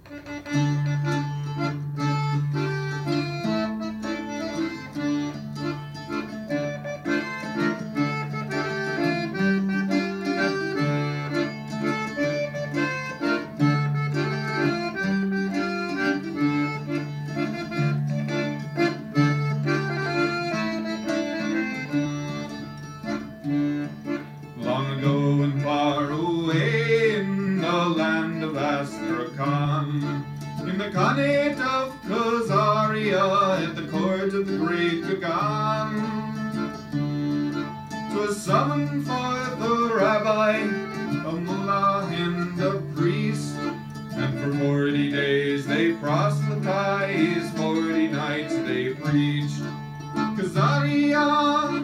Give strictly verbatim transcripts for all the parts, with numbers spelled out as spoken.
Long ago and far away in the land of Astrakhan, in the Khanate of Khazaria, at the court of the great Gagan, 'twas summoned forth a rabbi, a mullah and a priest, and for forty days they proselytized, forty nights they preached. Khazaria,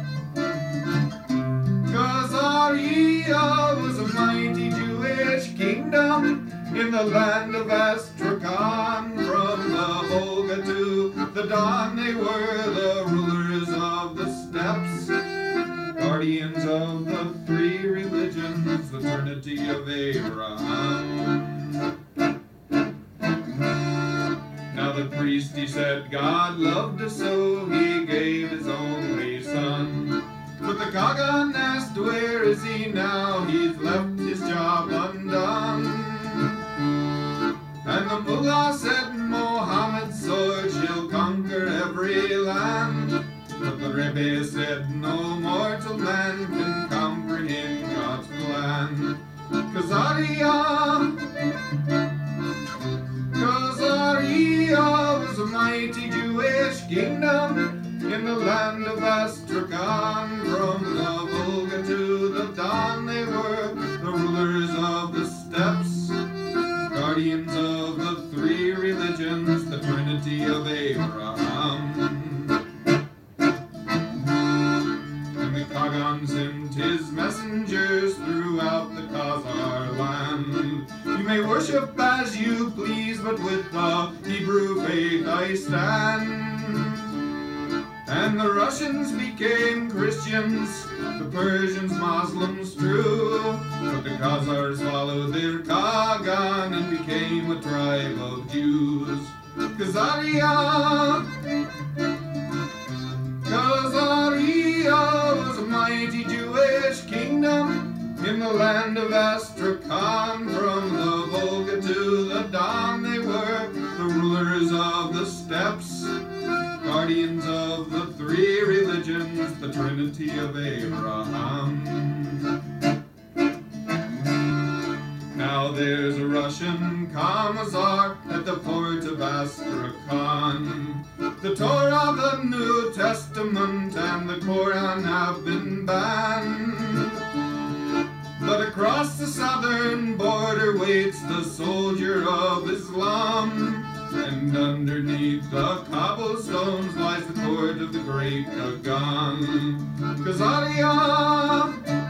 Khazaria was a mighty Jewish kingdom in the land of Astrakhan. From the Volga to the Don, they were the rulers of the steppes, guardians of the three religions, the Trinity of Abraham. Now the priest, he said, God loved us so, he gave his only son. But the Gagan asked, where is he now? He's left his job undone. And the mullah said, Mohammed's sword shall conquer every land. But the Rebbe said, no mortal man can comprehend God's plan. Khazaria, Khazaria was a mighty Jewish kingdom in the land of Astrakhan. From the Volga to the Don, they were the rulers of the steppes, guardians of the three religions, the Trinity of Abraham. And the Gagan sent his messengers throughout the Khazar land. You may worship as you please, but with the Hebrew faith I stand. And the Russians became Christians, the Persians Muslims true, but the Khazars followed their Gagan and became a tribe of Jews. Khazaria, Khazaria was a mighty Jewish kingdom in the land of Astrakhan. From the Volga to the Don, they were the rulers of the steppes, guardians of the three religions, the Trinity of Abraham. Now there's a Russian commissar at the port of Astrakhan. The Torah, the New Testament, and the Quran have been banned. But across the southern border waits the soldier of Islam. And underneath the cobblestones lies the court of the great Gagan. Khazaria,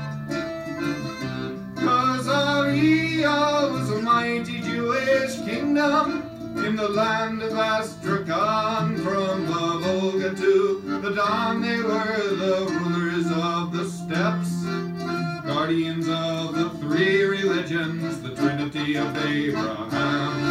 Khazaria was a mighty Jewish kingdom in the land of Astrakhan. From the Volga to the Don, they were the rulers of the steppes, guardians of the three religions, the Trinity of Abraham.